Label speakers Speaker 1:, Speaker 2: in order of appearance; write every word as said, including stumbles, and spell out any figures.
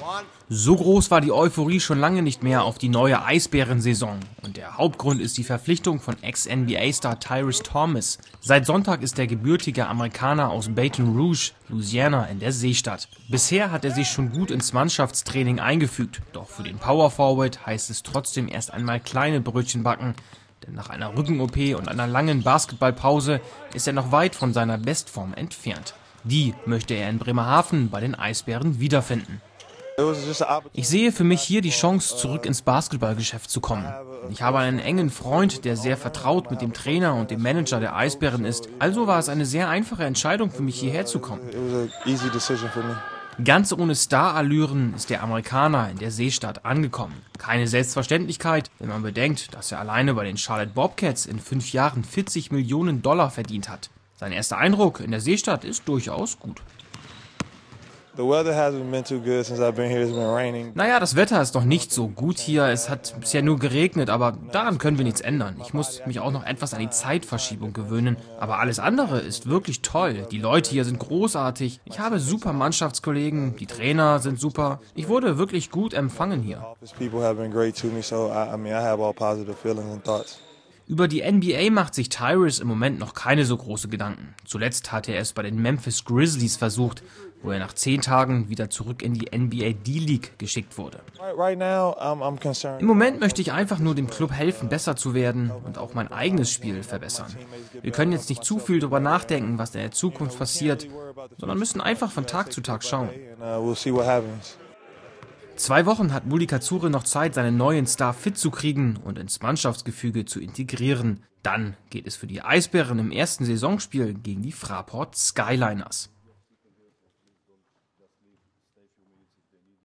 Speaker 1: So groß war die Euphorie schon lange nicht mehr auf die neue Eisbären-Saison. Und der Hauptgrund ist die Verpflichtung von Ex-N B A-Star Tyrus Thomas. Seit Sonntag ist der gebürtige Amerikaner aus Baton Rouge, Louisiana, in der Seestadt. Bisher hat er sich schon gut ins Mannschaftstraining eingefügt. Doch für den Power Forward heißt es trotzdem erst einmal kleine Brötchen backen. Denn nach einer Rücken-O P und einer langen Basketballpause ist er noch weit von seiner Bestform entfernt. Die möchte er in Bremerhaven bei den Eisbären wiederfinden. Ich sehe für mich hier die Chance, zurück ins Basketballgeschäft zu kommen. Ich habe einen engen Freund, der sehr vertraut mit dem Trainer und dem Manager der Eisbären ist. Also war es eine sehr einfache Entscheidung für mich, hierher zu kommen. Ganz ohne Starallüren ist der Amerikaner in der Seestadt angekommen. Keine Selbstverständlichkeit, wenn man bedenkt, dass er alleine bei den Charlotte Bobcats in fünf Jahren vierzig Millionen Dollar verdient hat. Sein erster Eindruck in der Seestadt ist durchaus gut. Naja, das Wetter ist noch nicht so gut hier. Es hat bisher nur geregnet, aber daran können wir nichts ändern. Ich muss mich auch noch etwas an die Zeitverschiebung gewöhnen. Aber alles andere ist wirklich toll. Die Leute hier sind großartig. Ich habe super Mannschaftskollegen. Die Trainer sind super. Ich wurde wirklich gut empfangen hier. Über die N B A macht sich Tyrus im Moment noch keine so große Gedanken. Zuletzt hat er es bei den Memphis Grizzlies versucht, wo er nach zehn Tagen wieder zurück in die N B A D-League geschickt wurde. Im Moment möchte ich einfach nur dem Club helfen, besser zu werden und auch mein eigenes Spiel verbessern. Wir können jetzt nicht zu viel darüber nachdenken, was in der Zukunft passiert, sondern müssen einfach von Tag zu Tag schauen. Zwei Wochen hat Mulika Zure noch Zeit, seinen neuen Star fit zu kriegen und ins Mannschaftsgefüge zu integrieren. Dann geht es für die Eisbären im ersten Saisonspiel gegen die Fraport Skyliners.